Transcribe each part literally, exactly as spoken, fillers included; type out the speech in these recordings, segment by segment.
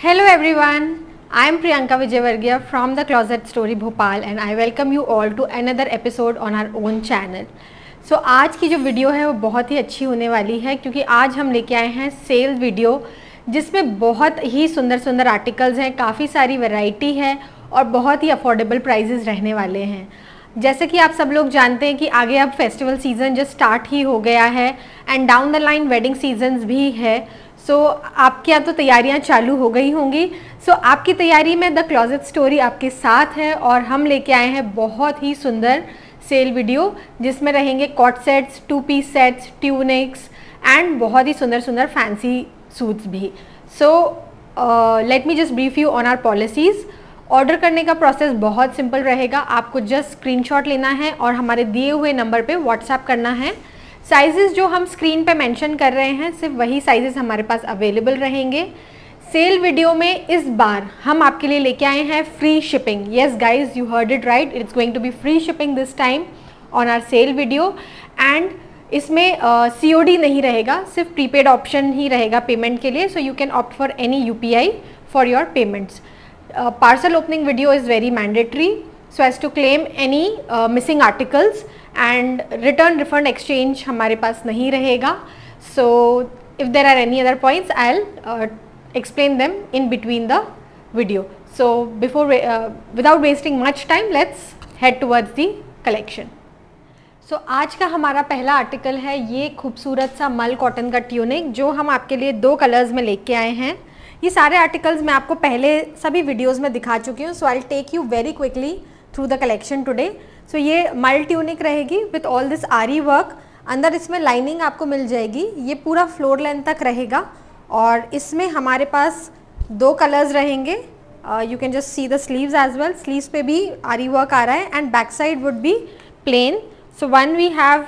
Hello everyone, I am Priyanka Vijayvargiya from the Closet Story Bhopal and I welcome you all to another episode on our own channel. So आज की जो video है वो बहुत ही अच्छी होने वाली है क्योंकि आज हम लेके आए हैं सेल वीडियो जिसमें बहुत ही सुंदर सुंदर आर्टिकल्स हैं, काफ़ी सारी वैरायटी है और बहुत ही अफोर्डेबल प्राइजेस रहने वाले हैं। जैसे कि आप सब लोग जानते हैं कि आगे अब फेस्टिवल सीज़न जो स्टार्ट ही हो गया है and down the line wedding seasons भी है। सो so, आपके यहाँ तो तैयारियाँ चालू हो गई होंगी। सो so, आपकी तैयारी में द क्लोजेट स्टोरी आपके साथ है और हम लेके आए हैं बहुत ही सुंदर सेल वीडियो जिसमें रहेंगे coord sets, two piece sets, tunics and बहुत ही सुंदर सुंदर फैंसी सूट्स भी। So let me just brief you on our policies. Order करने का प्रोसेस बहुत सिंपल रहेगा, आपको जस्ट स्क्रीनशॉट लेना है और हमारे दिए हुए नंबर पे व्हाट्सएप करना है। साइजेस जो हम स्क्रीन पे मेंशन कर रहे हैं सिर्फ वही साइजेस हमारे पास अवेलेबल रहेंगे। सेल वीडियो में इस बार हम आपके लिए लेके आए हैं free shipping. Yes guys, you heard it right, it's going to be free shipping this time on our sale video. And इसमें सी ओ डी नहीं रहेगा, सिर्फ प्रीपेड ऑप्शन ही रहेगा पेमेंट के लिए। So you can opt for any U P I for your payments. Parcel opening video is very mandatory so as to claim any missing articles and return refund exchange हमारे पास नहीं रहेगा। So if there are any other points I will explain them in between the video. So before without wasting much time let's head towards the collection. So आज का हमारा पहला article है ये खूबसूरत सा मल कॉटन का ट्यूनिक जो हम आपके लिए दो कलर्स में लेके आए हैं। ये सारे आर्टिकल्स मैं आपको पहले सभी वीडियोस में दिखा चुकी हूँ। So I will take you very quickly through the collection today. So ये मल ट्यूनिक रहेगी with all this aari work. अंदर इसमें लाइनिंग आपको मिल जाएगी। ये पूरा फ्लोर लेंथ तक रहेगा और इसमें हमारे पास दो कलर्स रहेंगे। You can just see the sleeves as well. Sleeves पे भी आरी वर्क आ रहा है and back side would be plain. So one we have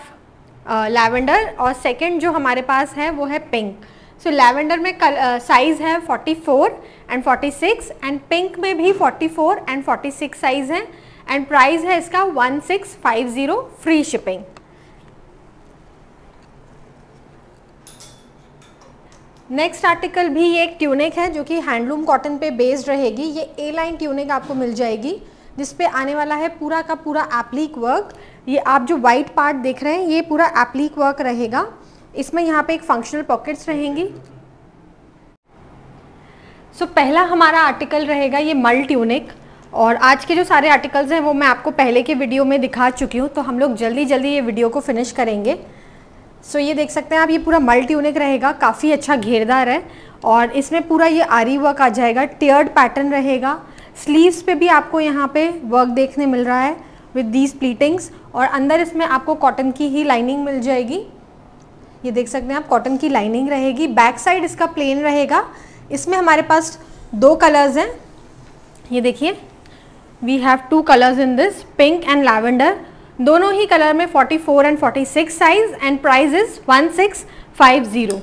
lavender और सेकेंड जो हमारे पास है वो है पिंक। सो so, लैवेंडर में साइज़ uh, है forty four and forty six and pink में भी forty four and forty six size है एंड प्राइस है इसका one six five zero free shipping. Next article भी ये एक ट्यूनिक है जो कि हैंडलूम कॉटन पे बेस्ड रहेगी। ये ए लाइन ट्यूनिक आपको मिल जाएगी जिस पे आने वाला है पूरा का पूरा एप्लीक वर्क। ये आप जो वाइट पार्ट देख रहे हैं ये पूरा एप्लीक वर्क रहेगा। इसमें यहाँ पे एक फंक्शनल पॉकेट्स रहेंगी। सो so, पहला हमारा आर्टिकल रहेगा ये मल ट्यूनिक और आज के जो सारे आर्टिकल्स हैं वो मैं आपको पहले के वीडियो में दिखा चुकी हूँ, तो हम लोग जल्दी जल्दी ये वीडियो को फिनिश करेंगे। सो so, ये देख सकते हैं आप, ये पूरा मल ट्यूनिक रहेगा, काफ़ी अच्छा घेरदार है और इसमें पूरा ये आरी वर्क आ जाएगा। टियर्ड पैटर्न रहेगा। स्लीव्स पे भी आपको यहाँ पे वर्क देखने मिल रहा है विद दीज प्लीटिंग्स और अंदर इसमें आपको कॉटन की ही लाइनिंग मिल जाएगी। ये देख सकते हैं आप, कॉटन की लाइनिंग रहेगी। बैक साइड इसका प्लेन रहेगा। इसमें हमारे पास दो कलर्स हैं। ये देखिए, we have two colours in this, pink and lavender. दोनों ही कलर में forty four and forty six size and price is one six five zero.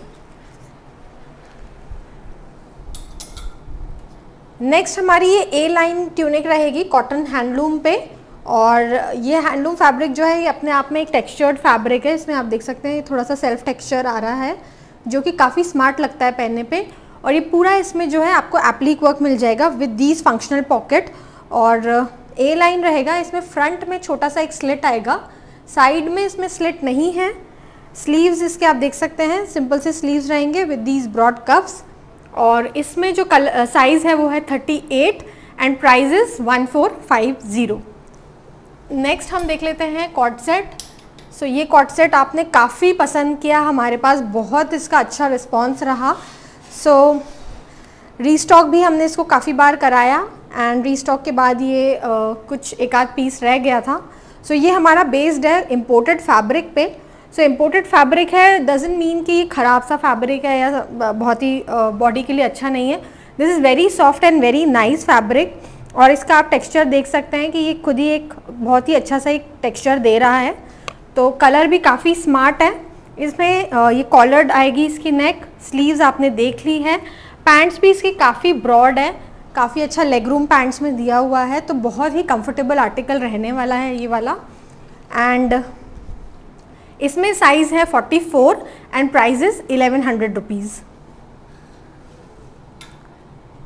Next हमारी ये ए लाइन ट्यूनिक रहेगी कॉटन हैंडलूम पे और ये हैंडलूम फैब्रिक जो है ये अपने आप में एक टेक्सचर्ड फैब्रिक है। इसमें आप देख सकते हैं थोड़ा सा सेल्फ टेक्सचर आ रहा है जो कि काफ़ी स्मार्ट लगता है पहनने पे। और ये पूरा इसमें जो है आपको एप्लीक वर्क मिल जाएगा विद दीज फंक्शनल पॉकेट और ए लाइन रहेगा। इसमें फ्रंट में छोटा सा एक स्लिट आएगा, साइड में इसमें स्लिट नहीं है। स्लीव्स इसके आप देख सकते हैं सिंपल से स्लीव्स रहेंगे विद दीज ब्रॉड कफ्स और इसमें जो कलर साइज़ है वो है thirty eight and price is one four five zero. Next हम देख लेते हैं कॉट सेट। सो ये कॉट सेट आपने काफ़ी पसंद किया, हमारे पास बहुत इसका अच्छा रिस्पांस रहा। सो so, रीस्टॉक भी हमने इसको काफ़ी बार कराया एंड रीस्टॉक के बाद ये uh, कुछ एक आध पीस रह गया था। सो so, ये हमारा बेस्ड है इम्पोर्टेड फैब्रिक पे। सो इम्पोर्टेड फैब्रिक है डजंट मीन कि ये ख़राब सा फैब्रिक है या बहुत ही बॉडी uh, के लिए अच्छा नहीं है। This is very soft and very nice fabric और इसका आप टेक्सचर देख सकते हैं कि ये खुद ही एक बहुत ही अच्छा सा एक टेक्सचर दे रहा है। तो कलर भी काफ़ी स्मार्ट है। इसमें ये कॉलर्ड आएगी इसकी नेक। स्लीव्स आपने देख ली है। पैंट्स भी इसकी काफ़ी ब्रॉड है, काफ़ी अच्छा लेग रूम पैंट्स में दिया हुआ है, तो बहुत ही कंफर्टेबल आर्टिकल रहने वाला है ये वाला। एंड इसमें साइज़ है forty four and price is eleven hundred rupees.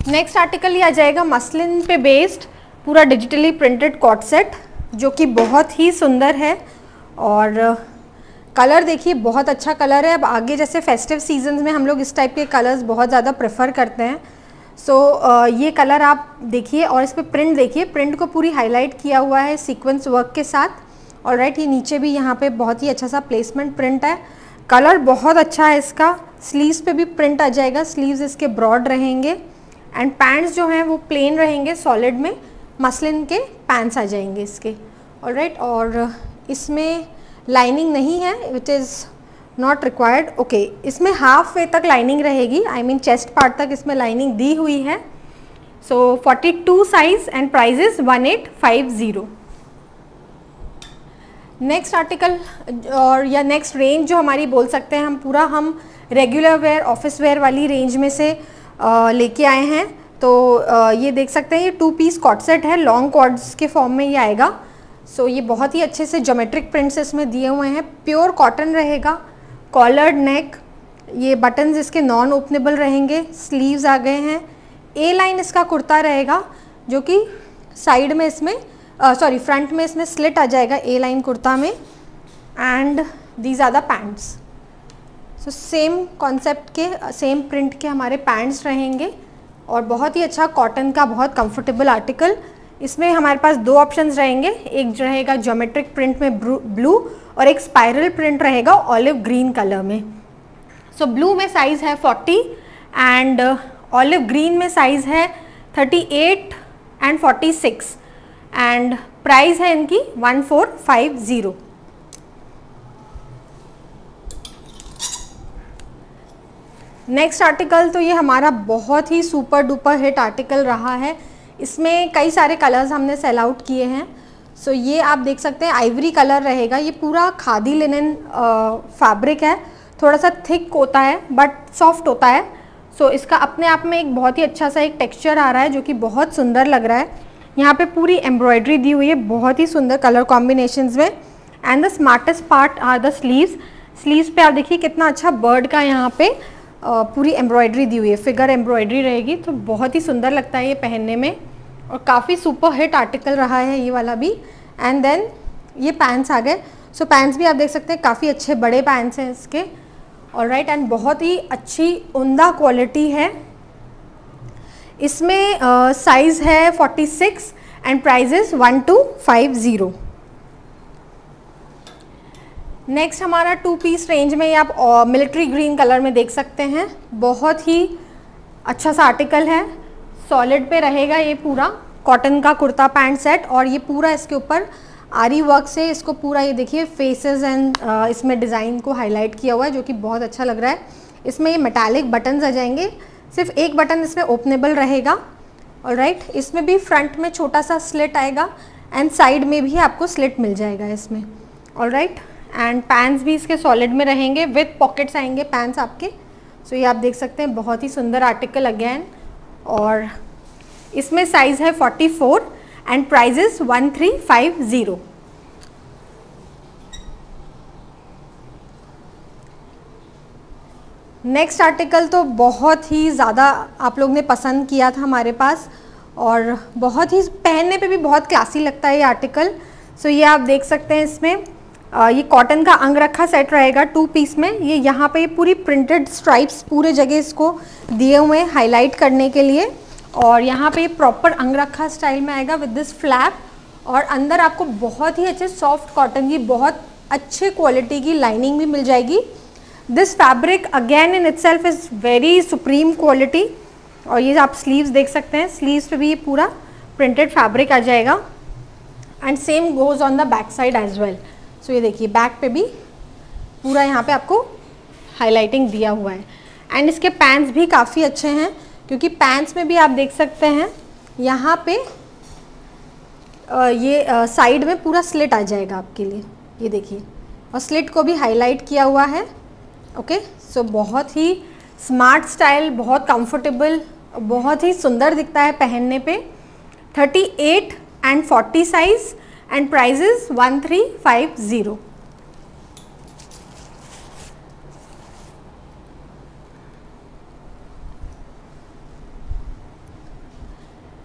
Next article ये आ जाएगा मसलिन पे बेस्ड पूरा डिजिटली प्रिंटेड कॉट सेट, जो कि बहुत ही सुंदर है। और कलर देखिए बहुत अच्छा कलर है। अब आगे जैसे फेस्टिव सीजन्स में हम लोग इस टाइप के कलर्स बहुत ज़्यादा प्रेफर करते हैं। सो so, uh, ये कलर आप देखिए और इस पर प्रिंट देखिए, प्रिंट को पूरी हाईलाइट किया हुआ है सीक्वेंस वर्क के साथ। और राइट, ये नीचे भी यहाँ पे बहुत ही अच्छा सा प्लेसमेंट प्रिंट है। कलर बहुत अच्छा है इसका। स्लीव्स पे भी प्रिंट आ जाएगा, स्लीव्स इसके ब्रॉड रहेंगे एंड पैंट्स जो हैं वो प्लेन रहेंगे, सॉलिड में मसलिन के पैंट्स आ जाएंगे इसके। ऑलराइट, और इसमें लाइनिंग नहीं है, which is not required. Okay, इसमें हाफ वे तक लाइनिंग रहेगी, आई मीन चेस्ट पार्ट तक इसमें लाइनिंग दी हुई है। So forty two size and prices one eight five zero. Next article और या नेक्स्ट रेंज जो हमारी बोल सकते हैं हम, पूरा हम रेगुलर वेयर ऑफिस वेयर वाली रेंज में से लेके आए हैं। तो आ, ये देख सकते हैं, ये टू पीस कॉट सेट है, लॉन्ग कॉर्ड्स के फॉर्म में ये आएगा। सो so, ये बहुत ही अच्छे से ज्योमेट्रिक प्रिंट्स इसमें दिए हुए हैं, प्योर कॉटन रहेगा, कॉलर्ड नेक, ये बटन्स इसके नॉन ओपनेबल रहेंगे, स्लीव्स आ गए हैं, ए लाइन इसका कुर्ता रहेगा जो कि साइड में इसमें सॉरी फ्रंट में इसमें स्लिट आ जाएगा ए लाइन कुर्ता में, and these are the pants. So same concept के सेम प्रिंट के हमारे पैंट्स रहेंगे और बहुत ही अच्छा कॉटन का बहुत कंफर्टेबल आर्टिकल। इसमें हमारे पास दो ऑप्शंस रहेंगे, एक जो रहेगा ज्योमेट्रिक प्रिंट में ब्लू और एक स्पाइरल प्रिंट रहेगा ऑलिव ग्रीन कलर में। सो so, ब्लू में साइज़ है फोर्टी एंड ऑलिव ग्रीन में साइज़ है thirty eight and forty six and price है इनकी one four five zero. Next article तो ये हमारा बहुत ही सुपर डुपर हिट आर्टिकल रहा है। इसमें कई सारे कलर्स हमने सेल आउट किए हैं। सो so, ये आप देख सकते हैं आइवरी कलर रहेगा, ये पूरा खादी लिनन फैब्रिक है, थोड़ा सा थिक होता है बट सॉफ्ट होता है। सो so, इसका अपने आप में एक बहुत ही अच्छा सा एक टेक्सचर आ रहा है जो कि बहुत सुंदर लग रहा है। यहाँ पे पूरी एम्ब्रॉयडरी दी हुई है बहुत ही सुंदर कलर कॉम्बिनेशंस में। And the smartest part are the sleeves. Sleeves पे आप देखिए कितना अच्छा बर्ड का यहाँ पे uh, पूरी एम्ब्रॉयडरी दी हुई है, फिगर एम्ब्रॉयडरी रहेगी, तो बहुत ही सुंदर लगता है ये पहनने में और काफ़ी सुपर हिट आर्टिकल रहा है ये वाला भी। एंड देन ये पैंट्स आ गए। सो पैंट्स भी आप देख सकते हैं काफ़ी अच्छे बड़े पैंट्स हैं इसके। ऑलराइट, एंड बहुत ही अच्छी उम्दा क्वालिटी है। इसमें साइज़ uh, है forty six and prices one two five zero. Next हमारा टू पीस रेंज में ये आप मिलिट्री ग्रीन कलर में देख सकते हैं, बहुत ही अच्छा सा आर्टिकल है, सॉलिड पे रहेगा ये पूरा कॉटन का कुर्ता पैंट सेट। और ये पूरा इसके ऊपर आरी वर्क से इसको पूरा ये देखिए फेसेस एंड इसमें डिज़ाइन को हाईलाइट किया हुआ है जो कि बहुत अच्छा लग रहा है। इसमें ये मेटालिक बटन्स आ जाएंगे, सिर्फ एक बटन इसमें ओपनेबल रहेगा। ऑलराइट, इसमें भी फ्रंट में छोटा सा स्लिट आएगा एंड साइड में भी आपको स्लिट मिल जाएगा इसमें। ऑलराइट, एंड पैंट्स भी इसके सॉलिड में रहेंगे, विथ पॉकेट्स आएंगे पैंट्स आपके। सो so, ये आप देख सकते हैं बहुत ही सुंदर आर्टिकल अगेन। और इसमें साइज़ है forty four and prices one three five zero. Next article तो बहुत ही ज़्यादा आप लोग ने पसंद किया था हमारे पास और बहुत ही पहनने पे भी बहुत क्लासी लगता है ये आर्टिकल। सो so, ये आप देख सकते हैं इसमें आ, ये कॉटन का अंगरखा सेट रहेगा टू पीस में। ये यहाँ पे पूरी प्रिंटेड स्ट्राइप्स पूरे जगह इसको दिए हुए हैं हाईलाइट करने के लिए। और यहाँ पे प्रॉपर अंगरखा स्टाइल में आएगा विद दिस फ्लैप। और अंदर आपको बहुत ही अच्छे सॉफ्ट कॉटन की बहुत अच्छे क्वालिटी की लाइनिंग भी मिल जाएगी। This fabric again in itself is very supreme quality. और ये आप स्लीव्स देख सकते हैं, स्लीव्स पे भी ये पूरा प्रिंटेड फैब्रिक आ जाएगा and same goes on the back side as well. So ये देखिए बैक पे भी पूरा यहाँ पे आपको हाईलाइटिंग दिया हुआ है। एंड इसके पैंट्स भी काफ़ी अच्छे हैं क्योंकि पैंट्स में भी आप देख सकते हैं यहाँ पे आ, ये साइड में पूरा स्लिट आ जाएगा आपके लिए, ये देखिए, और स्लिट को भी हाईलाइट किया हुआ है। ओके, सो बहुत ही स्मार्ट स्टाइल, बहुत कंफर्टेबल, बहुत ही सुंदर दिखता है पहनने पे। Thirty eight and forty size and prices one three five zero.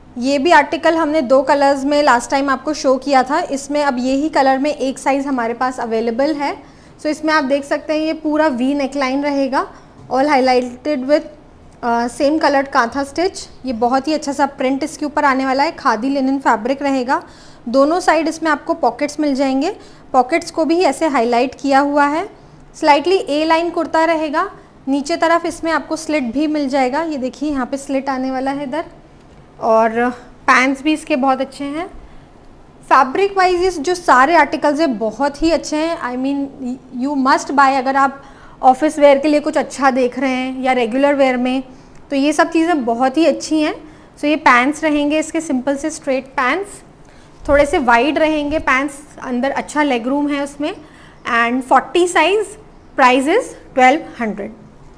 ये भी आर्टिकल हमने दो कलर्स में लास्ट टाइम आपको शो किया था, इसमें अब यही कलर में एक साइज़ हमारे पास अवेलेबल है। सो so, इसमें आप देख सकते हैं ये पूरा वी नेकलाइन रहेगा, all highlighted with same coloured kantha stitch. ये बहुत ही अच्छा सा प्रिंट इसके ऊपर आने वाला है, खादी लिनन फैब्रिक रहेगा। दोनों साइड इसमें आपको पॉकेट्स मिल जाएंगे, पॉकेट्स को भी ऐसे हाईलाइट किया हुआ है। स्लाइटली ए लाइन कुर्ता रहेगा, नीचे तरफ इसमें आपको स्लिट भी मिल जाएगा। ये देखिए यहाँ पे स्लिट आने वाला है इधर, और पैंट्स भी इसके बहुत अच्छे हैं। फैब्रिक वाइज जो सारे आर्टिकल्स हैं बहुत ही अच्छे हैं। I mean you must buy, अगर आप ऑफिस वेयर के लिए कुछ अच्छा देख रहे हैं या रेगुलर वेयर में, तो ये सब चीज़ें बहुत ही अच्छी हैं। सो so, ये पैंट्स रहेंगे इसके सिंपल से स्ट्रेट पैंट्स, थोड़े से वाइड रहेंगे पैंट्स, अंदर अच्छा लेग रूम है उसमें, and forty size, price is twelve hundred.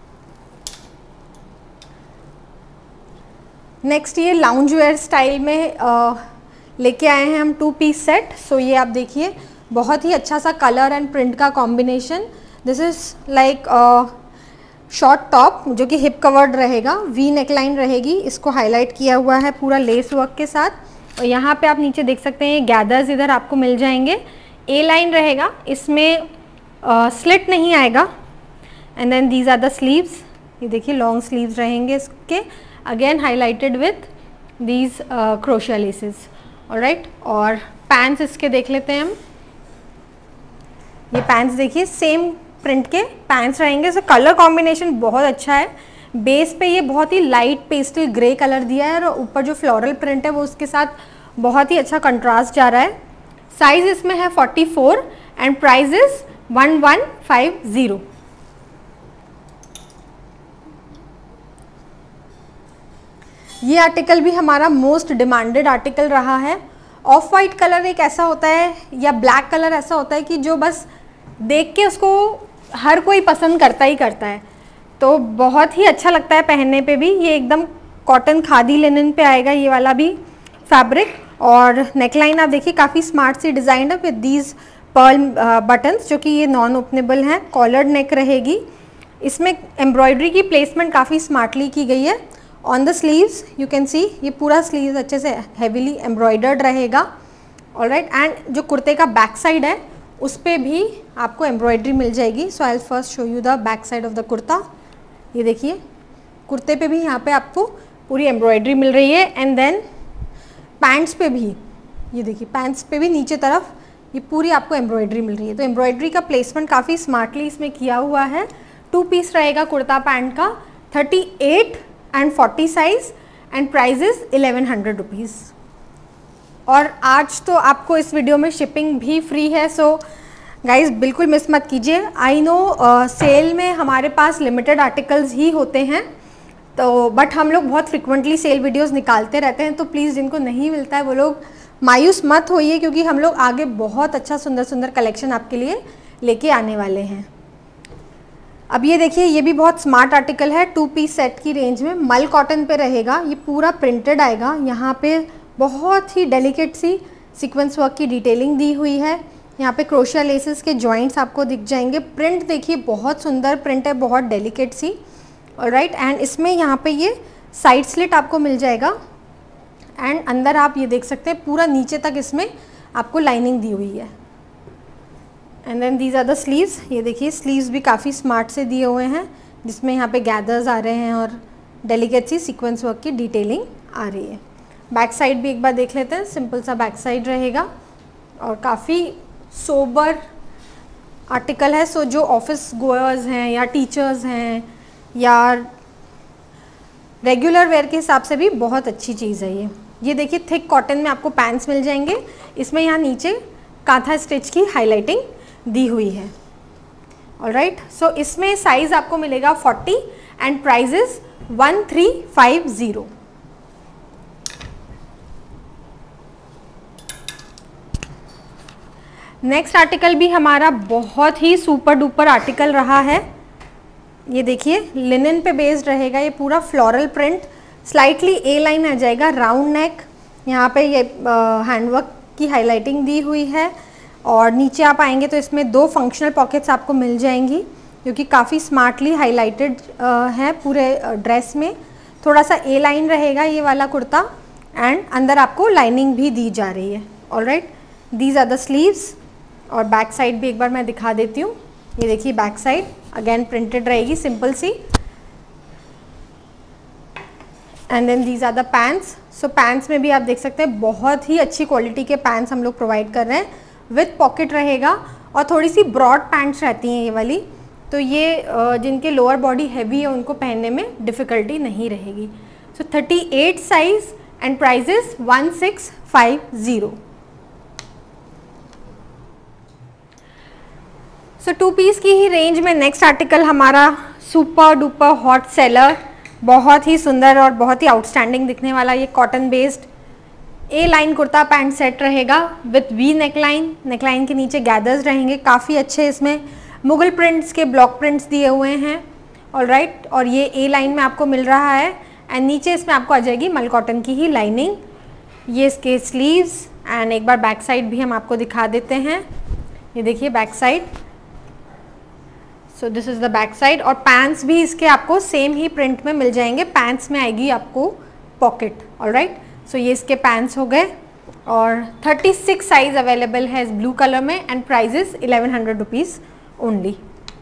Next ये लाउंज वेयर स्टाइल में लेके आए हैं हम टू पीस सेट। सो ये आप देखिए बहुत ही अच्छा सा कलर एंड प्रिंट का combination. This is like short top जो कि हिप कवर्ड रहेगा, वी नेकलाइन रहेगी, इसको हाईलाइट किया हुआ है पूरा लेस वर्क के साथ। और यहाँ पे आप नीचे देख सकते हैं ये गैदर्स इधर आपको मिल जाएंगे, ए लाइन रहेगा, इसमें स्लिट uh, नहीं आएगा। And then these are the sleeves, ये देखिए लॉन्ग स्लीव्स रहेंगे इसके, again highlighted with these crochet laces. Alright, और पैंट्स इसके देख लेते हैं हम। ये पैंट्स देखिए सेम प्रिंट के पैंट्स रहेंगे। सो कलर कॉम्बिनेशन बहुत अच्छा है। बेस पे ये बहुत ही लाइट पेस्टल ग्रे कलर दिया है, और ऊपर जो फ्लोरल प्रिंट है वो उसके साथ बहुत ही अच्छा कंट्रास्ट जा रहा है। साइज इसमें है forty four and price is one one five zero. ये आर्टिकल भी हमारा मोस्ट डिमांडेड आर्टिकल रहा है। ऑफ वाइट कलर एक ऐसा होता है या ब्लैक कलर ऐसा होता है कि जो बस देख के उसको हर कोई पसंद करता ही करता है, तो बहुत ही अच्छा लगता है पहनने पे भी। ये एकदम कॉटन खादी लिनन पे आएगा ये वाला भी फैब्रिक, और नेकलाइन आप देखिए काफ़ी स्मार्ट सी डिज़ाइन है विद दीज पर्ल बटन्स जो कि ये नॉन ओपनेबल हैं। कॉलर्ड नेक रहेगी, इसमें एम्ब्रॉयडरी की प्लेसमेंट काफ़ी स्मार्टली की गई है। On the sleeves you can see ये पूरा स्लीव्स अच्छे से हेवीली एम्ब्रॉयडर्ड रहेगा। ऑलराइट, एंड जो कुर्ते का बैक साइड है उस पर भी आपको एम्ब्रॉयडरी मिल जाएगी। So I will first show you the back side of the kurta. ये देखिए कुर्ते पे भी यहाँ पे आपको पूरी एम्ब्रॉयडरी मिल रही है, एंड देन पैंट्स पे भी, ये देखिए पैंट्स पे भी नीचे तरफ ये पूरी आपको एम्ब्रॉयडरी मिल रही है। तो एम्ब्रॉयडरी का प्लेसमेंट काफ़ी स्मार्टली इसमें किया हुआ है। टू पीस रहेगा कुर्ता पैंट का, thirty eight and forty size, and price is eleven hundred rupees. और आज तो आपको इस वीडियो में शिपिंग भी फ्री है, सो गाइज बिल्कुल मिस मत कीजिए। आई नो सेल में हमारे पास लिमिटेड आर्टिकल्स ही होते हैं, तो बट हम लोग बहुत फ्रिक्वेंटली सेल वीडियोस निकालते रहते हैं, तो प्लीज़ जिनको नहीं मिलता है वो लोग मायूस मत होइए, क्योंकि हम लोग आगे बहुत अच्छा सुंदर सुंदर कलेक्शन आपके लिए लेके आने वाले हैं। अब ये देखिए ये भी बहुत स्मार्ट आर्टिकल है, टू पीस सेट की रेंज में, मल कॉटन पे रहेगा, ये पूरा प्रिंटेड आएगा। यहाँ पे बहुत ही डेलिकेट सी सीक्वेंस वर्क की डिटेलिंग दी हुई है। यहाँ पे क्रोशिया लेसेस के जॉइंट्स आपको दिख जाएंगे। प्रिंट देखिए बहुत सुंदर प्रिंट है, बहुत डेलिकेट सी। ऑलराइट, एंड इसमें यहाँ पे ये साइड स्लिट आपको मिल जाएगा, एंड अंदर आप ये देख सकते हैं पूरा नीचे तक इसमें आपको लाइनिंग दी हुई है। And then these are the sleeves. ये देखिए स्लीव्स भी काफ़ी स्मार्ट से दिए हुए हैं, जिसमें यहाँ पे गैदर्स आ रहे हैं और डेलिकेट सी सीक्वेंस वर्क की डिटेलिंग आ रही है। बैक साइड भी एक बार देख लेते हैं, सिंपल सा बैक साइड रहेगा और काफ़ी सोबर आर्टिकल है। सो जो ऑफिस गोअर्स हैं या टीचर्स हैं या रेगुलर वेयर के हिसाब से भी बहुत अच्छी चीज़ है ये। ये देखिए थिक कॉटन में आपको पैंट्स मिल जाएंगे, इसमें यहाँ नीचे कांथा स्टिच की हाईलाइटिंग दी हुई है। ऑलराइट, सो इसमें साइज आपको मिलेगा forty and price is one three five zero. Next article भी हमारा बहुत ही सुपर डुपर आर्टिकल रहा है। ये देखिए लिनन पे बेस्ड रहेगा, ये पूरा floral print, slightly a line आ जाएगा, राउंड नेक, यहाँ पे ये हैंडवर्क की हाईलाइटिंग दी हुई है, और नीचे आप आएंगे तो इसमें दो फंक्शनल पॉकेट्स आपको मिल जाएंगी जो कि काफ़ी स्मार्टली हाईलाइटेड है पूरे ड्रेस में। थोड़ा सा ए लाइन रहेगा ये वाला कुर्ता, एंड अंदर आपको लाइनिंग भी दी जा रही है। Alright, these are the sleeves. और बैक साइड भी एक बार मैं दिखा देती हूँ। ये देखिए बैक साइड अगेन प्रिंटेड रहेगी, सिंपल सी। And then these are the pants. So pants में भी आप देख सकते हैं बहुत ही अच्छी क्वालिटी के पैंट्स हम लोग प्रोवाइड कर रहे हैं, विथ पॉकेट रहेगा और थोड़ी सी ब्रॉड पैंट्स रहती हैं ये वाली, तो ये जिनके लोअर बॉडी हैवी है उनको पहनने में डिफ़िकल्टी नहीं रहेगी। So thirty eight size and prices one six five zero. So two piece की ही रेंज में नेक्स्ट आर्टिकल हमारा सुपर डुपर हॉट सेलर, बहुत ही सुंदर और बहुत ही आउटस्टैंडिंग दिखने वाला ये cotton based a line kurta pant set रहेगा विथ वी नेकलाइन। नेकलाइन के नीचे गैदर्स रहेंगे, काफ़ी अच्छे इसमें मुगल प्रिंट्स के ब्लॉक प्रिंट्स दिए हुए हैं। ऑलराइट, और ये ए लाइन में आपको मिल रहा है एंड नीचे इसमें आपको आ जाएगी मल कॉटन की ही लाइनिंग। ये इसके स्लीव्स एंड एक बार बैक साइड भी हम आपको दिखा देते हैं। ये देखिए back side. So this is the back side. और पैंट्स भी इसके आपको सेम ही प्रिंट में मिल जाएंगे। पैंट्स में आएगी आपको पॉकेट। ऑलराइट, सो ये इसके पैंट्स हो गए और थर्टी सिक्स साइज अवेलेबल है इस ब्लू कलर में and prices eleven hundred rupees only.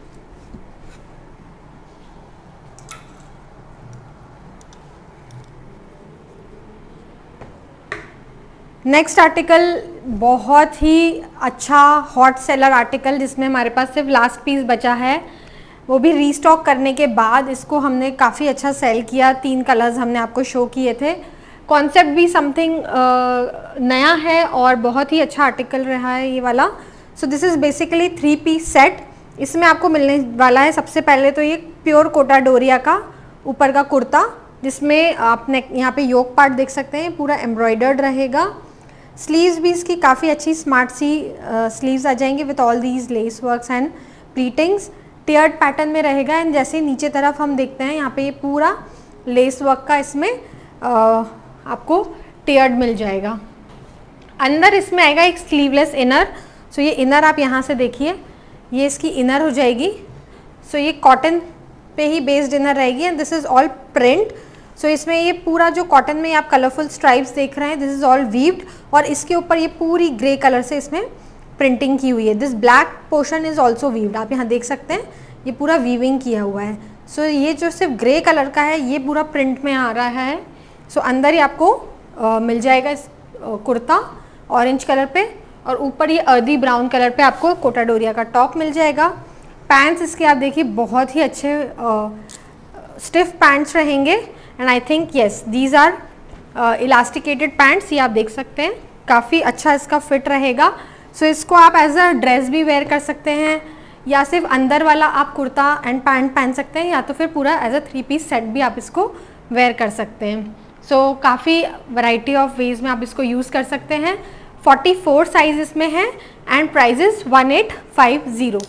Next article बहुत ही अच्छा हॉट सेलर आर्टिकल, जिसमें हमारे पास सिर्फ लास्ट पीस बचा है, वो भी रीस्टॉक करने के बाद इसको हमने काफ़ी अच्छा सेल किया। तीन कलर्स हमने आपको शो किए थे। कॉन्सेप्ट भी समथिंग नया है और बहुत ही अच्छा आर्टिकल रहा है ये वाला। So this is basically three piece set. इसमें आपको मिलने वाला है सबसे पहले तो ये प्योर कोटा डोरिया का ऊपर का कुर्ता, जिसमें आपने यहाँ पे योक पार्ट देख सकते हैं, पूरा एम्ब्रॉयडर्ड रहेगा। स्लीव्स भी इसकी काफ़ी अच्छी स्मार्ट सी स्लीव्स आ जाएंगे with all these lace works and pleatings. Tiered pattern में रहेगा एंड जैसे नीचे तरफ हम देखते हैं यहाँ पे ये पूरा लेस वर्क का इसमें आ, आपको टियर्ड मिल जाएगा। अंदर इसमें आएगा एक स्लीवलेस इनर। सो ये इनर आप यहाँ से देखिए, ये इसकी इनर हो जाएगी। सो ये कॉटन पे ही बेस्ड इनर रहेगी and this is all print. So इसमें ये पूरा जो कॉटन में आप कलरफुल स्ट्राइप्स देख रहे हैं, दिस इज़ ऑल वीव्ड और इसके ऊपर ये पूरी ग्रे कलर से इसमें प्रिंटिंग की हुई है। This black portion is also weaved, आप यहाँ देख सकते हैं ये पूरा वीविंग किया हुआ है। सो so, ये जो सिर्फ ग्रे कलर का है ये पूरा प्रिंट में आ रहा है। सो so, अंदर ही आपको आ, मिल जाएगा इस आ, कुर्ता ऑरेंज कलर पे और ऊपर ये अर्दी ब्राउन कलर पे आपको कोटा डोरिया का टॉप मिल जाएगा। पैंट्स इसके आप देखिए बहुत ही अच्छे स्टिफ पैंट्स रहेंगे and I think yes these are elasticated pants. ये आप देख सकते हैं काफ़ी अच्छा इसका फिट रहेगा। सो so, इसको आप एज अ ड्रेस भी वेयर कर सकते हैं या सिर्फ अंदर वाला आप कुर्ता एंड पैंट पहन सकते हैं या तो फिर पूरा as a three piece set भी आप इसको वेयर कर सकते हैं। सो so, काफ़ी वैरायटी ऑफ वेज में आप इसको यूज़ कर सकते हैं। फोर्टी फोर साइज इसमें है and prices one eight five zero.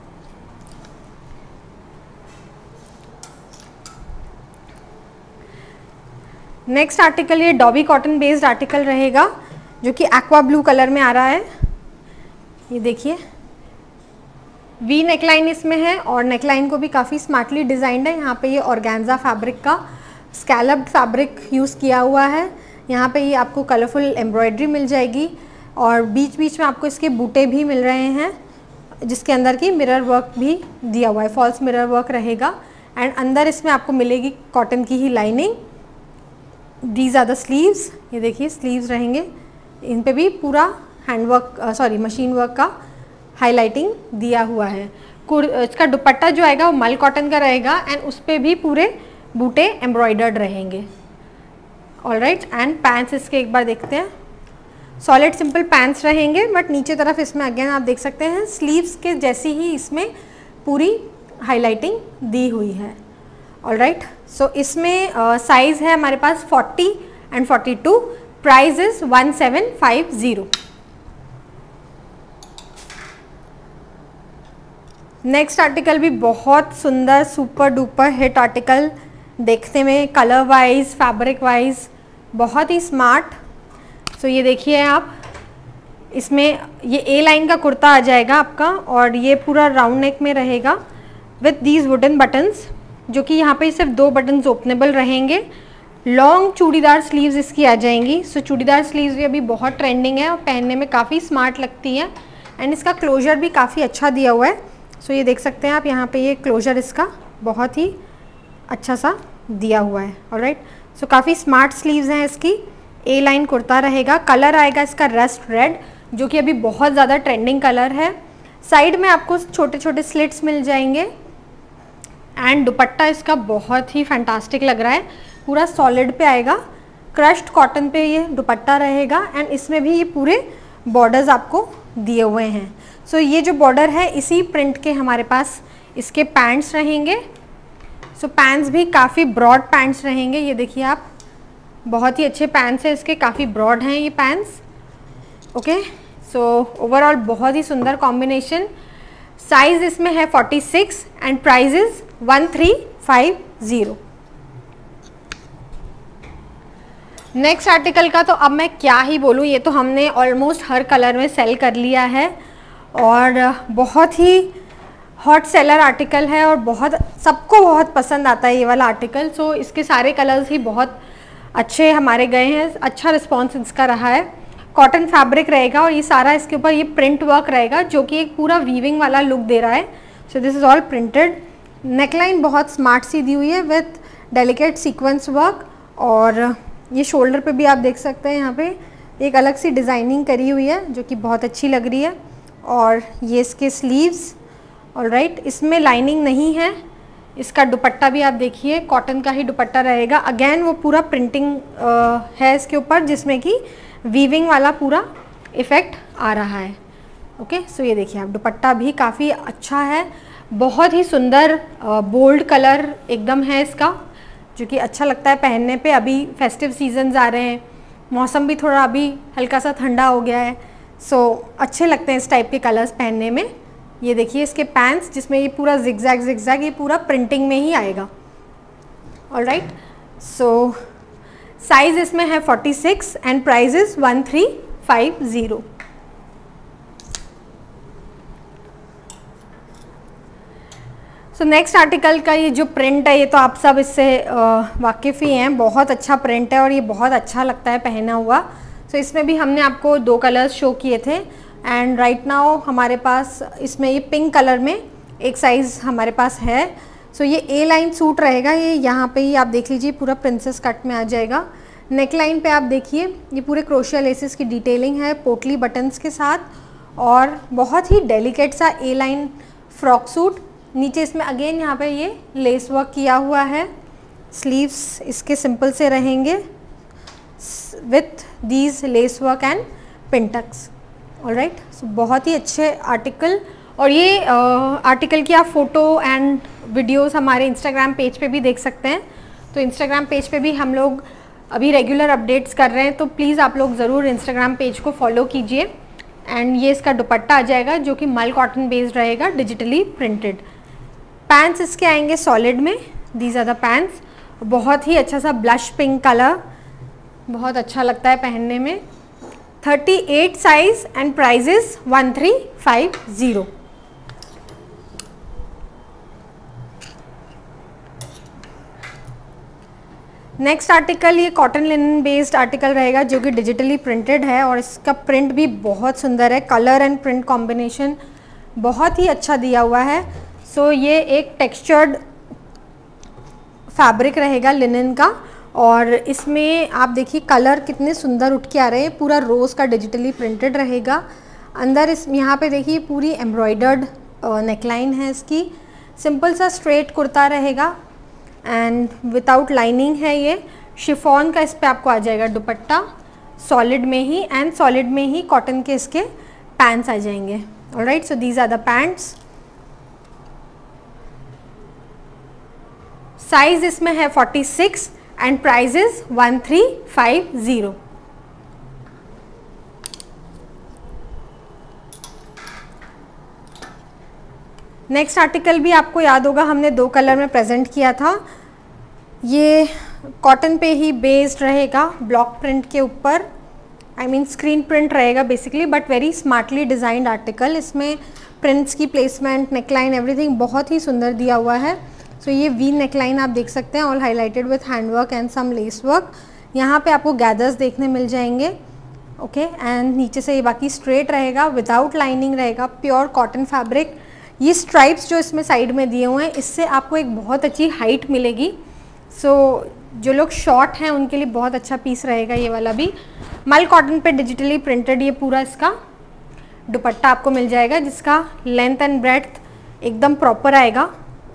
Next article ये डॉबी कॉटन बेस्ड आर्टिकल रहेगा जो कि एक्वा ब्लू कलर में आ रहा है। ये देखिए वी नेकलाइन इसमें है और नेकलाइन को भी काफ़ी स्मार्टली डिज़ाइंड है। यहाँ पे ये ऑर्गेन्जा फैब्रिक का स्कैलप्ड फैब्रिक यूज़ किया हुआ है। यहाँ पे ये आपको कलरफुल एम्ब्रॉयडरी मिल जाएगी और बीच बीच में आपको इसके बूटे भी मिल रहे हैं जिसके अंदर की मिरर वर्क भी दिया हुआ है, फॉल्स मिरर वर्क रहेगा एंड अंदर इसमें आपको मिलेगी कॉटन की ही lining. These are the sleeves. ये देखिए स्लीव्स रहेंगे, इन पे भी पूरा हैंडवर्क सॉरी मशीन वर्क का हाईलाइटिंग दिया हुआ है। इसका दुपट्टा जो आएगा वो मल कॉटन का रहेगा एंड उस पर भी पूरे बूटे एम्ब्रॉयडर्ड रहेंगे। ऑलराइट, एंड पैंट्स इसके एक बार देखते हैं। सॉलिड सिंपल पैंट्स रहेंगे बट नीचे तरफ इसमें अगेन आप देख सकते हैं स्लीव्स के जैसी ही इसमें पूरी हाईलाइटिंग दी हुई है। ऑलराइट, सो इसमें साइज़ है हमारे पास forty and forty two. Price is one seven five zero. Next article भी बहुत सुंदर सुपर डुपर हिट आर्टिकल, देखने में कलर वाइज फैब्रिक वाइज बहुत ही स्मार्ट। सो ये देखिए आप, इसमें ये ए लाइन का कुर्ता आ जाएगा आपका और ये पूरा राउंड नेक में रहेगा विथ दीज वुडन बटन्स, जो कि यहाँ पे सिर्फ दो बटन्स ओपनेबल रहेंगे। लॉन्ग चूड़ीदार स्लीव्स इसकी आ जाएंगी। सो so, चूड़ीदार स्लीव्स भी अभी बहुत ट्रेंडिंग है और पहनने में काफ़ी स्मार्ट लगती है। एंड इसका क्लोजर भी काफ़ी अच्छा दिया हुआ है। सो so, ये देख सकते हैं आप यहाँ पे, ये क्लोजर इसका बहुत ही अच्छा सा दिया हुआ है। ऑलराइट, सो काफ़ी स्मार्ट स्लीव्स हैं इसकी। ए लाइन कुर्ता रहेगा, कलर आएगा इसका रस्ट रेड, जो कि अभी बहुत ज़्यादा ट्रेंडिंग कलर है। साइड में आपको छोटे छोटे स्लिट्स मिल जाएंगे एंड दुपट्टा इसका बहुत ही फैंटास्टिक लग रहा है, पूरा सॉलिड पे आएगा, क्रश्ड कॉटन पे ये दुपट्टा रहेगा एंड इसमें भी ये पूरे बॉर्डर्स आपको दिए हुए हैं। सो so, ये जो बॉर्डर है इसी प्रिंट के हमारे पास इसके पैंट्स रहेंगे। सो so, पैंट्स भी काफ़ी ब्रॉड पैंट्स रहेंगे। ये देखिए आप, बहुत ही अच्छे पैंट्स हैं इसके, काफ़ी ब्रॉड हैं ये पैंट्स। ओके, सो ओवरऑल बहुत ही सुंदर कॉम्बिनेशन। साइज इसमें है forty six and prices one three five zero. Next article का तो अब मैं क्या ही बोलूँ, ये तो हमने ऑलमोस्ट हर कलर में सेल कर लिया है और बहुत ही हॉट सेलर आर्टिकल है और बहुत सबको बहुत पसंद आता है ये वाला आर्टिकल। सो so, इसके सारे कलर्स ही बहुत अच्छे हमारे गए हैं, अच्छा रिस्पॉन्स इसका रहा है। कॉटन फैब्रिक रहेगा और ये सारा इसके ऊपर ये प्रिंट वर्क रहेगा, जो कि एक पूरा वीविंग वाला लुक दे रहा है। So this is all printed. Neckline बहुत स्मार्ट सी दी हुई है विथ डेलिकेट सीक्वेंस वर्क और ये शोल्डर पे भी आप देख सकते हैं, यहाँ पे एक अलग सी डिज़ाइनिंग करी हुई है जो कि बहुत अच्छी लग रही है। और ये इसके स्लीव्स, ऑलराइट, इसमें लाइनिंग नहीं है। इसका दुपट्टा भी आप देखिए, कॉटन का ही दुपट्टा रहेगा। अगेन वो पूरा प्रिंटिंग आ, है इसके ऊपर, जिसमें कि वीविंग वाला पूरा इफ़ेक्ट आ रहा है। ओके, सो ये देखिए आप, दुपट्टा भी काफ़ी अच्छा है, बहुत ही सुंदर बोल्ड कलर एकदम है इसका, जो कि अच्छा लगता है पहनने पे। अभी फेस्टिव सीजन्स आ रहे हैं, मौसम भी थोड़ा अभी हल्का सा ठंडा हो गया है, सो so, अच्छे लगते हैं इस टाइप के कलर्स पहनने में। ये देखिए इसके पैंट्स, जिसमें ये पूरा जिगजैग जिगजैग ये पूरा प्रिंटिंग में ही आएगा। ऑलराइट, सो साइज इसमें है forty six and prices one three five zero. So next article का ये जो प्रिंट है, ये तो आप सब इससे वाकिफ़ ही हैं, बहुत अच्छा प्रिंट है और ये बहुत अच्छा लगता है पहना हुआ। सो so, इसमें भी हमने आपको दो कलर्स शो किए थे एंड राइट नाउ हमारे पास इसमें ये पिंक कलर में एक साइज़ हमारे पास है। सो so, ये ए लाइन सूट रहेगा, ये यहाँ पे ही आप देख लीजिए पूरा प्रिंसेस कट में आ जाएगा। नेक लाइन पे आप देखिए ये पूरे क्रोशिया लेसेस की डिटेलिंग है पोटली बटन्स के साथ और बहुत ही डेलिकेट सा ए लाइन फ्रॉक सूट। नीचे इसमें अगेन यहाँ पे ये लेस वर्क किया हुआ है। स्लीव्स इसके सिंपल से रहेंगे with these lace work and pintucks. Alright, so बहुत ही अच्छे आर्टिकल। और ये आर्टिकल uh, की आप फ़ोटो एंड वीडियोस हमारे इंस्टाग्राम पेज पे भी देख सकते हैं। तो इंस्टाग्राम पेज पे भी हम लोग अभी रेगुलर अपडेट्स कर रहे हैं, तो प्लीज़ आप लोग ज़रूर इंस्टाग्राम पेज को फॉलो कीजिए। एंड ये इसका दुपट्टा आ जाएगा जो कि मल कॉटन बेस्ड रहेगा, डिजिटली प्रिंटेड। पैंट्स इसके आएंगे सॉलिड में, दीज आर द पैंट्स। बहुत ही अच्छा सा ब्लश पिंक कलर, बहुत अच्छा लगता है पहनने में। Thirty eight size and prices one three five zero. Next article ये कॉटन लिनन बेस्ड आर्टिकल रहेगा जो कि डिजिटली प्रिंटेड है और इसका प्रिंट भी बहुत सुंदर है। कलर एंड प्रिंट कॉम्बिनेशन बहुत ही अच्छा दिया हुआ है। सो so, ये एक टेक्सचर्ड फैब्रिक रहेगा लिनन का और इसमें आप देखिए कलर कितने सुंदर उठ के आ रहे हैं। पूरा रोज़ का डिजिटली प्रिंटेड रहेगा। अंदर इस यहाँ पे देखिए पूरी एम्ब्रॉयडर्ड नेकलाइन है इसकी। सिंपल सा स्ट्रेट कुर्ता रहेगा एंड विदाउट लाइनिंग है ये। शिफॉन का इस पर आपको आ जाएगा दुपट्टा सॉलिड में ही एंड सॉलिड में ही कॉटन के इसके पैंट्स आ जाएंगे। Alright, so these are the pants. Size इसमें है forty six and prices one three five zero. Next article भी आपको याद होगा हमने दो कलर में प्रेजेंट किया था। ये कॉटन पे ही बेस्ड रहेगा, ब्लॉक प्रिंट के ऊपर, आई मीन स्क्रीन प्रिंट रहेगा basically, but very smartly designed article. इसमें प्रिंट्स की प्लेसमेंट, नेकलाइन, एवरीथिंग बहुत ही सुंदर दिया हुआ है। सो so, ये वी नेकलाइन आप देख सकते हैं, all highlighted with handwork and some lace work. यहाँ पे आपको गैदर्स देखने मिल जाएंगे, ओके okay? एंड नीचे से ये बाकी स्ट्रेट रहेगा, विदाउट लाइनिंग रहेगा, प्योर कॉटन फैब्रिक। ये स्ट्राइप्स जो इसमें साइड में दिए हुए हैं, इससे आपको एक बहुत अच्छी हाइट मिलेगी। सो so, जो लोग शॉर्ट हैं उनके लिए बहुत अच्छा पीस रहेगा ये वाला भी। मल कॉटन पे डिजिटली प्रिंटेड ये पूरा इसका दुपट्टा आपको मिल जाएगा, जिसका लेंथ एंड ब्रेड्थ एकदम प्रॉपर आएगा।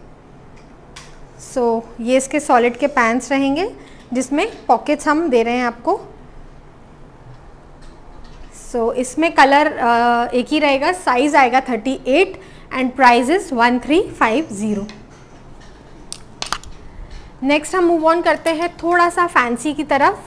सो so, ये इसके सॉलिड के पैंट्स रहेंगे, जिसमें पॉकेट्स हम दे रहे हैं आपको। सो so, इसमें कलर आ, एक ही रहेगा, साइज आएगा thirty eight and price is one three five zero. Next हम मूव ऑन करते हैं थोड़ा सा फैंसी की तरफ।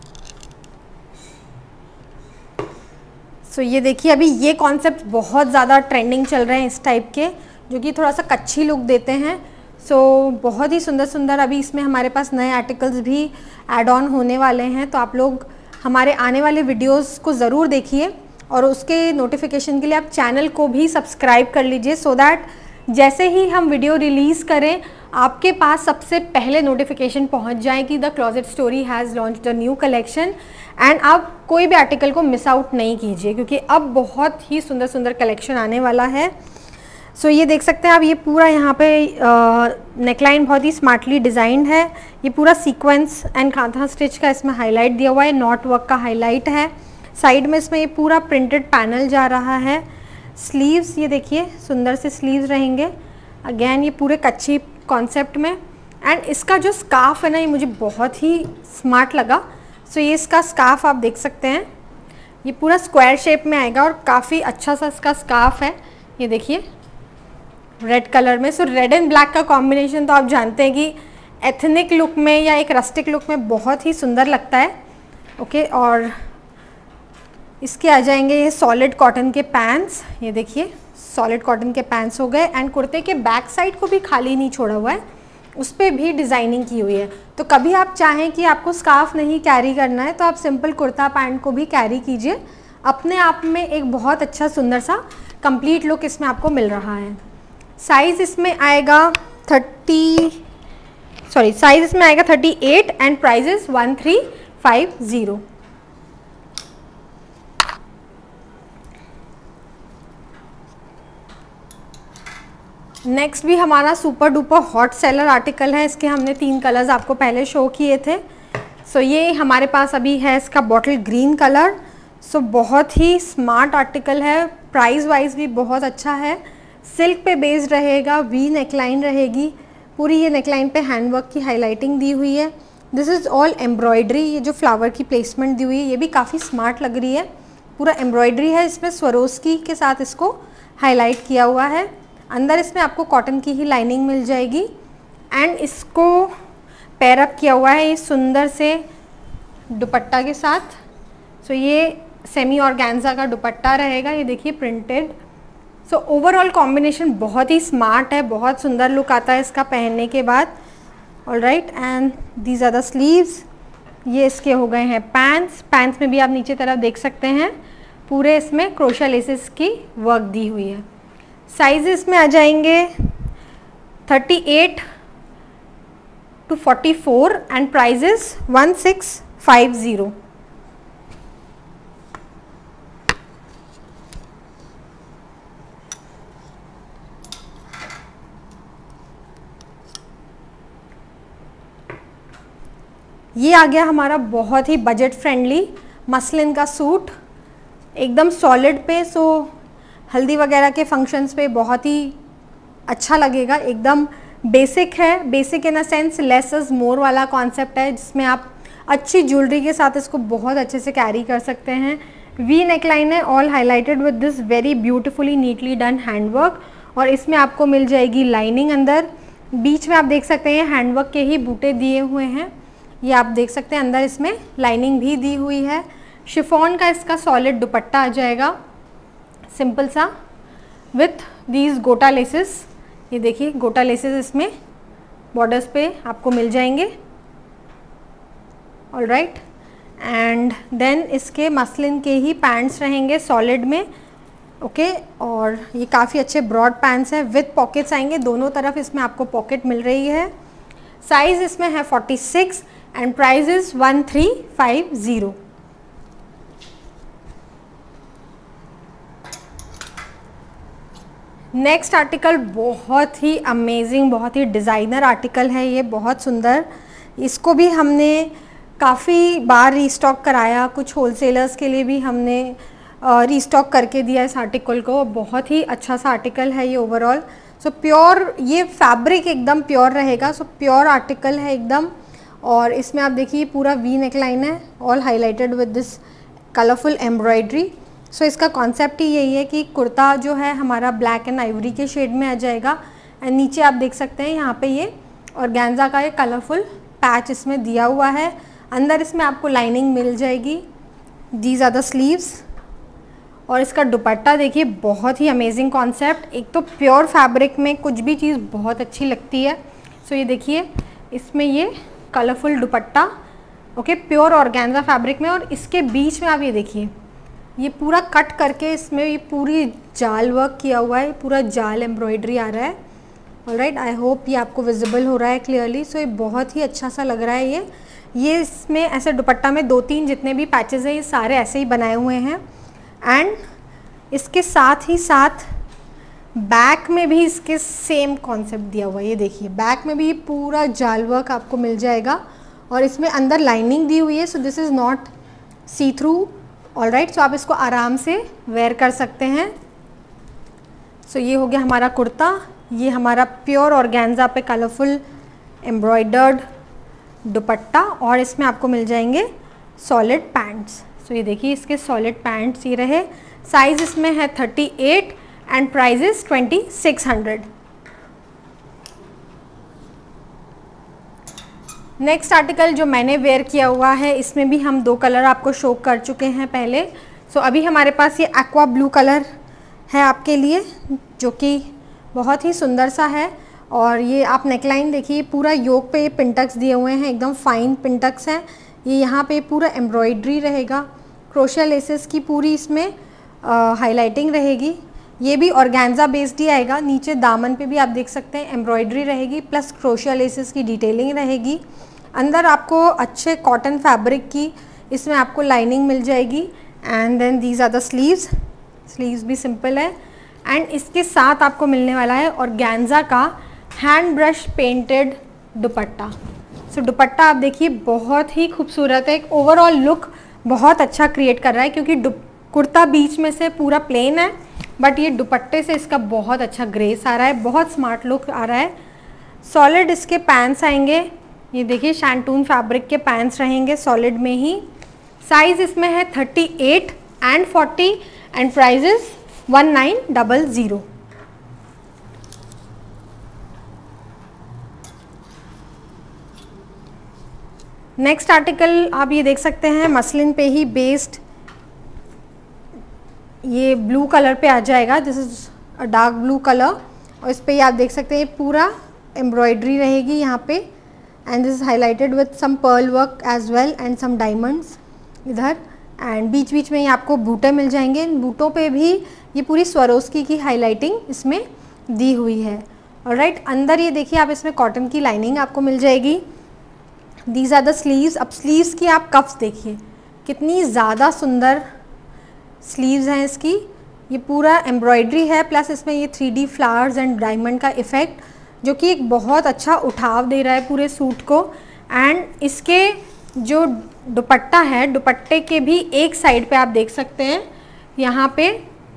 सो so, ये देखिए अभी ये कॉन्सेप्ट बहुत ज़्यादा ट्रेंडिंग चल रहे हैं इस टाइप के, जो कि थोड़ा सा कच्ची लुक देते हैं। सो so, बहुत ही सुंदर सुंदर अभी इसमें हमारे पास नए आर्टिकल्स भी ऐड ऑन होने वाले हैं। तो आप लोग हमारे आने वाले वीडियोस को ज़रूर देखिए, और उसके नोटिफिकेशन के लिए आप चैनल को भी सब्सक्राइब कर लीजिए, सो so दैट जैसे ही हम वीडियो रिलीज़ करें आपके पास सबसे पहले नोटिफिकेशन पहुंच जाए कि the closet story has launched the new collection. And आप कोई भी आर्टिकल को मिस आउट नहीं कीजिए, क्योंकि अब बहुत ही सुंदर सुंदर कलेक्शन आने वाला है। सो so, ये देख सकते हैं आप, ये पूरा यहाँ पे नेकलाइन बहुत ही स्मार्टली डिज़ाइंड है। ये पूरा सीक्वेंस एंड कांथा स्टिच का इसमें हाईलाइट दिया हुआ है, नॉट वर्क का हाईलाइट है। साइड में इसमें ये पूरा प्रिंटेड पैनल जा रहा है। स्लीव्स ये देखिए सुंदर से स्लीव्स रहेंगे, अगेन ये पूरे कच्ची कॉन्सेप्ट में। एंड इसका जो स्कार्फ है ना, ये मुझे बहुत ही स्मार्ट लगा। सो so, ये इसका स्कार्फ आप देख सकते हैं, ये पूरा स्क्वायर शेप में आएगा और काफ़ी अच्छा सा इसका स्कार्फ है। ये देखिए रेड कलर में। सो रेड एंड ब्लैक का कॉम्बिनेशन तो आप जानते हैं कि एथनिक लुक में या एक रस्टिक लुक में बहुत ही सुंदर लगता है, ओके okay? और इसके आ जाएंगे ये सॉलिड कॉटन के पैंट्स। ये देखिए सॉलिड कॉटन के पैंट्स हो गए, एंड कुर्ते के बैक साइड को भी खाली नहीं छोड़ा हुआ है, उस पर भी डिज़ाइनिंग की हुई है। तो कभी आप चाहें कि आपको स्कार्फ नहीं कैरी करना है, तो आप सिंपल कुर्ता पैंट को भी कैरी कीजिए। अपने आप में एक बहुत अच्छा सुंदर सा कंप्लीट लुक इसमें आपको मिल रहा है। साइज़ इसमें आएगा थर्टी सॉरी साइज़ इसमें आएगा thirty eight and prices one three five zero. Next भी हमारा super duper hot seller article है। इसके हमने तीन कलर्स आपको पहले शो किए थे। सो so, ये हमारे पास अभी है इसका bottle green colour. So so, बहुत ही स्मार्ट आर्टिकल है, प्राइस वाइज भी बहुत अच्छा है। सिल्क पे बेस्ड रहेगा, वी नेकलाइन रहेगी, पूरी ये नेकलाइन पे हैंडवर्क की हाईलाइटिंग दी हुई है। This is all embroidery. ये जो फ्लावर की प्लेसमेंट दी हुई है ये भी काफ़ी स्मार्ट लग रही है, पूरा एम्ब्रॉयडरी है। इसमें स्वरोस्की के साथ इसको हाईलाइट किया हुआ है। अंदर इसमें आपको कॉटन की ही लाइनिंग मिल जाएगी, एंड इसको पेयर अप किया हुआ है ये सुंदर से दुपट्टा के साथ। सो so, ये सेमी ऑर्गेन्जा का दुपट्टा रहेगा, ये देखिए प्रिंटेड। सो ओवरऑल कॉम्बिनेशन बहुत ही स्मार्ट है, बहुत सुंदर लुक आता है इसका पहनने के बाद। All right, and these are the sleeves. ये इसके हो गए हैं पैंट्स। पैंट्स में भी आप नीचे तरफ देख सकते हैं पूरे इसमें क्रोशा लेसेस की वर्क दी हुई है। साइज इसमें आ जाएंगे thirty eight to forty four and prices one six five zero. ये आ गया हमारा बहुत ही बजट फ्रेंडली मसलिन का सूट, एकदम सॉलिड पे। सो हल्दी वगैरह के फंक्शंस पे बहुत ही अच्छा लगेगा। एकदम बेसिक है, basic in a sense less is more वाला कॉन्सेप्ट है, जिसमें आप अच्छी ज्वेलरी के साथ इसको बहुत अच्छे से कैरी कर सकते हैं। वी नेकलाइन है, all highlighted with this very beautifully neatly done handwork, और इसमें आपको मिल जाएगी लाइनिंग अंदर। बीच में आप देख सकते हैं हैंडवर्क के ही बूटे दिए हुए हैं, ये आप देख सकते हैं। अंदर इसमें लाइनिंग भी दी हुई है। शिफॉन का इसका सॉलिड दुपट्टा आ जाएगा सिंपल सा विथ दीज गोटा लेसेस। ये देखिए गोटा लेसेस इसमें बॉर्डर्स पे आपको मिल जाएंगे। ऑल राइट, एंड देन इसके मसलिन के ही पैंट्स रहेंगे सॉलिड में, ओके okay, और ये काफ़ी अच्छे ब्रॉड पैंट्स हैं विथ पॉकेट्स आएंगे, दोनों तरफ इसमें आपको पॉकेट मिल रही है। साइज़ इसमें है forty six and price is one three five zero. Next article बहुत ही अमेजिंग, बहुत ही डिज़ाइनर आर्टिकल है ये, बहुत सुंदर। इसको भी हमने काफ़ी बार रीस्टॉक कराया, कुछ होलसेलर्स के लिए भी हमने रीस्टॉक करके दिया इस आर्टिकल को। बहुत ही अच्छा सा आर्टिकल है ये ओवरऑल। सो प्योर, ये फैब्रिक एकदम प्योर रहेगा, सो प्योर आर्टिकल है एकदम। और इसमें आप देखिए पूरा वी नेक लाइन है, all highlighted with this colourful embroidery. So इसका कॉन्सेप्ट ही यही है कि कुर्ता जो है हमारा ब्लैक एंड आइवरी के शेड में आ जाएगा एंड नीचे आप देख सकते हैं यहाँ पे ये ऑर्गेन्जा का ये कलरफुल पैच इसमें दिया हुआ है। अंदर इसमें आपको लाइनिंग मिल जाएगी। These are the sleeves. और इसका दुपट्टा देखिए, बहुत ही अमेजिंग कॉन्सेप्ट। एक तो प्योर फैब्रिक में कुछ भी चीज़ बहुत अच्छी लगती है। सो ये देखिए इसमें ये colourful dupatta, okay, pure organza fabric में। और इसके बीच में आप ये देखिए, ये पूरा कट करके इसमें ये पूरी जाल वर्क किया हुआ है, पूरा जाल एम्ब्रॉयडरी आ रहा है। ऑलराइट, आई होप ये आपको विजिबल हो रहा है क्लियरली। सो ये बहुत ही अच्छा सा लग रहा है ये ये इसमें ऐसे दुपट्टा में दो तीन जितने भी पैचेस हैं ये सारे ऐसे ही बनाए हुए हैं। एंड इसके साथ ही साथ बैक में भी इसके सेम कॉन्सेप्ट दिया हुआ है। ये देखिए बैक में भी ये पूरा जाल वर्क आपको मिल जाएगा और इसमें अंदर लाइनिंग दी हुई है। So this is not see through. Alright, so आप इसको आराम से वेयर कर सकते हैं। सो so, ये हो गया हमारा कुर्ता। ये हमारा प्योर ऑर्गेन्जा पे कलरफुल एम्ब्रॉयडर्ड दुपट्टा और इसमें आपको मिल जाएंगे सॉलिड पैंट्स। सो so, ये देखिए इसके सॉलिड पैंट्स ये रहे। साइज़ इसमें है thirty eight and price is twenty six hundred. Next article जो मैंने वेयर किया हुआ है, इसमें भी हम दो कलर आपको शो कर चुके हैं पहले। सो so, अभी हमारे पास ये एक्वा ब्लू कलर है आपके लिए, जो कि बहुत ही सुंदर सा है। और ये आप नेकलाइन देखिए, पूरा योक पे ये पिंटक्स दिए हुए हैं, एकदम फाइन पिंटक्स हैं। ये यहाँ पे पूरा एम्ब्रॉयडरी रहेगा, क्रोशिया लेसेस की पूरी इसमें हाईलाइटिंग रहेगी। ये भी ऑर्गेन्जा बेस्ड ही आएगा। नीचे दामन पे भी आप देख सकते हैं एम्ब्रॉयडरी रहेगी प्लस क्रोशिया लेसेस की डिटेलिंग रहेगी। अंदर आपको अच्छे कॉटन फैब्रिक की इसमें आपको लाइनिंग मिल जाएगी। And then these are the sleeves. Sleeves भी सिंपल है। एंड इसके साथ आपको मिलने वाला है ऑर्गेन्जा का hand brush painted dupatta. So so, dupatta आप देखिए बहुत ही खूबसूरत है, एक ओवरऑल लुक बहुत अच्छा क्रिएट कर रहा है, क्योंकि कुर्ता बीच में से पूरा प्लेन है बट ये दुपट्टे से इसका बहुत अच्छा ग्रेस आ रहा है, बहुत स्मार्ट लुक आ रहा है। सॉलिड इसके पैंट्स आएंगे, ये देखिए शैंटून फैब्रिक के पैंट्स रहेंगे सॉलिड में ही। साइज़ इसमें है thirty eight and forty and price is one nine double zero. Next article आप ये देख सकते हैं मसलिन पे ही बेस्ड, ये ब्लू कलर पे आ जाएगा। This is a dark blue colour और इस पे आप देख सकते हैं पूरा एम्ब्रॉयडरी रहेगी यहाँ पे। And this is highlighted with some pearl work as well and some diamonds इधर। एंड बीच बीच में ये आपको बूटे मिल जाएंगे। इन बूटों पे भी ये पूरी स्वरोस्की की हाईलाइटिंग इसमें दी हुई है। ऑलराइट, अंदर ये देखिए आप इसमें कॉटन की लाइनिंग आपको मिल जाएगी। These are the sleeves. अब स्लीव्स की आप कफ्स देखिए कितनी ज़्यादा सुंदर स्लीव्स हैं इसकी। ये पूरा एम्ब्रॉयडरी है प्लस इसमें ये three D flowers and diamond का इफ़ेक्ट, जो कि एक बहुत अच्छा उठाव दे रहा है पूरे सूट को। एंड इसके जो दुपट्टा है, दुपट्टे के भी एक साइड पे आप देख सकते हैं यहाँ पे,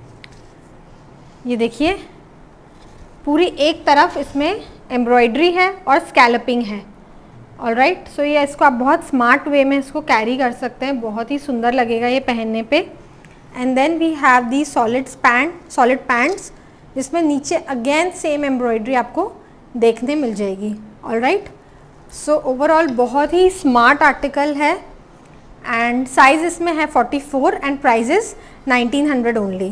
ये देखिए पूरी एक तरफ इसमें एम्ब्रॉयडरी है और स्कैल्पिंग है। ऑलराइट, सो ये इसको आप बहुत स्मार्ट वे में इसको कैरी कर सकते हैं, बहुत ही सुंदर लगेगा ये पहनने पे। And then we have the solid pant solid pants, जिसमें नीचे अगेन सेम एम्ब्रॉयडरी आपको देखने मिल जाएगी। ऑलराइट, सो ओवरऑल बहुत ही स्मार्ट आर्टिकल है। एंड साइज इसमें है forty four and price is nineteen hundred only.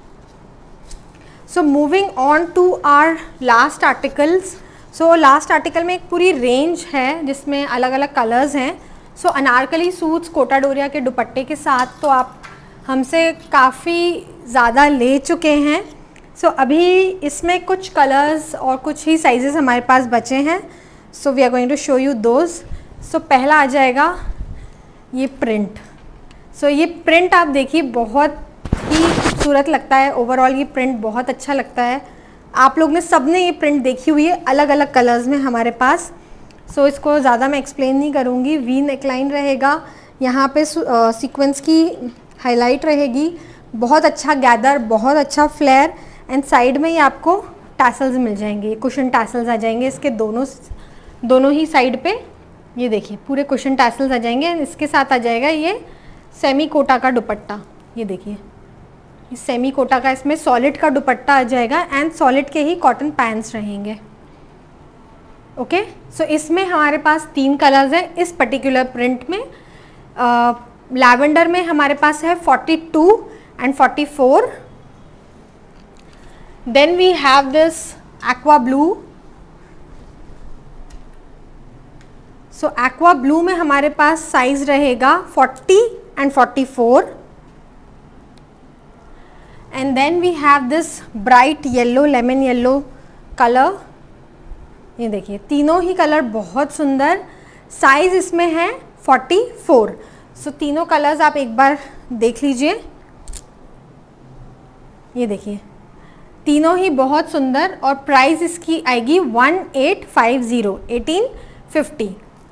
So moving on to our last articles. So last article में एक पूरी रेंज है जिसमें अलग अलग कलर्स हैं। So so, Anarkali suits Kota Doria के दुपट्टे के साथ तो आप हमसे काफ़ी ज़्यादा ले चुके हैं। सो so, अभी इसमें कुछ कलर्स और कुछ ही साइजेस हमारे पास बचे हैं। So we are going to show you those. So पहला आ जाएगा ये प्रिंट। सो so, ये प्रिंट आप देखिए बहुत ही खूबसूरत लगता है। ओवरऑल ये प्रिंट बहुत अच्छा लगता है। आप लोग ने सब ने ये प्रिंट देखी हुई है अलग अलग कलर्स में हमारे पास। सो so, इसको ज़्यादा मैं एक्सप्लेन नहीं करूँगी। वी नेकलाइन रहेगा, यहाँ पे सीक्वेंस की हाईलाइट रहेगी, बहुत अच्छा गैदर, बहुत अच्छा फ्लेयर, एंड साइड में ही आपको टैसल्स मिल जाएंगे, कुशन टैसल्स आ जाएंगे इसके दोनों दोनों ही साइड पे। ये देखिए पूरे कुशन टैसल्स आ जाएंगे। इसके साथ आ जाएगा ये सेमी कोटा का दुपट्टा। ये देखिए ये सेमी कोटा का, इसमें सॉलिड का दुपट्टा आ जाएगा एंड सॉलिड के ही कॉटन पैंट्स रहेंगे। ओके, सो इसमें हमारे पास तीन कलर्स हैं इस पर्टिकुलर प्रिंट में। लैवेंडर uh, में हमारे पास है forty two and forty four. Then we have this aqua blue. So aqua blue में हमारे पास साइज रहेगा forty and forty four. And then we have this bright yellow, lemon yellow colour. ये देखिए तीनों ही कलर बहुत सुंदर। साइज इसमें है फोर्टी फोर। सो तीनों कलर्स आप एक बार देख लीजिए। ये देखिए तीनों ही बहुत सुंदर, और प्राइस इसकी आएगी one eight five zero, eighteen fifty.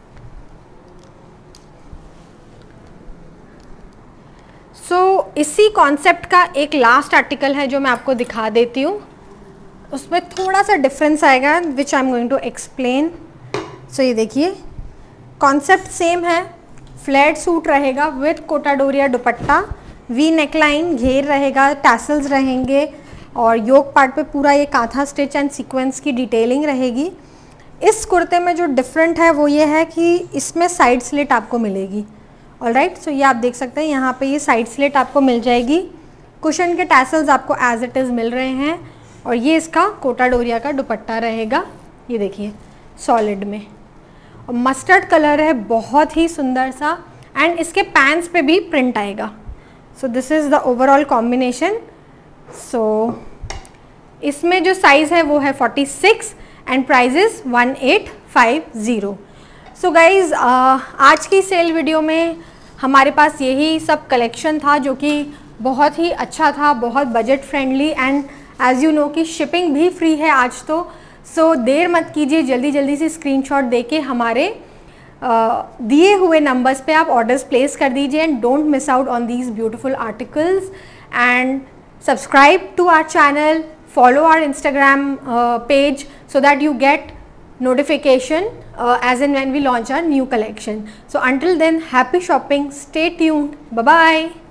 So so, इसी कॉन्सेप्ट का एक लास्ट आर्टिकल है जो मैं आपको दिखा देती हूँ। उसमें थोड़ा सा डिफरेंस आएगा which I am going to explain. So ये देखिए कॉन्सेप्ट सेम है। फ्लैट सूट रहेगा with Kota Doria dupatta, we neckline, घेर रहेगा, टैसल्स रहेंगे, और योक पार्ट पे पूरा ये कांथा स्टिच एंड सीक्वेंस की डिटेलिंग रहेगी। इस कुर्ते में जो डिफरेंट है वो ये है कि इसमें साइड स्लिट आपको मिलेगी। ऑलराइट, सो ये आप देख सकते हैं यहाँ पे ये साइड स्लिट आपको मिल जाएगी। कुशन के टैसल्स आपको एज इट इज़ मिल रहे हैं, और ये इसका कोटा डोरिया का दुपट्टा रहेगा। ये देखिए सॉलिड में, और मस्टर्ड कलर है, बहुत ही सुंदर सा, एंड इसके पैंट्स पे भी प्रिंट आएगा। So this is the overall combination. So इसमें जो साइज़ है वो है forty six and price is one eight five zero. So guys आज की सेल वीडियो में हमारे पास यही सब कलेक्शन था जो कि बहुत ही अच्छा था, बहुत budget friendly, and as you know कि शिपिंग भी फ्री है आज तो। सो so, देर मत कीजिए, जल्दी जल्दी से स्क्रीनशॉट देके हमारे दिए हुए नंबर्स पे आप ऑर्डर्स प्लेस कर दीजिए, and don't miss out on these beautiful articles, and subscribe to our channel, follow our Instagram uh, page so that you get notification uh, as and when we launch our new collection. So until then, happy shopping, stay tuned, bye bye.